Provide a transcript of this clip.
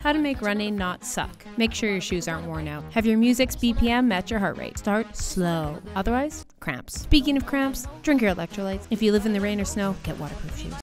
How to make running not suck. Make sure your shoes aren't worn out. Have your music's BPM match your heart rate. Start slow. Otherwise, cramps. Speaking of cramps, drink your electrolytes. If you live in the rain or snow, get waterproof shoes.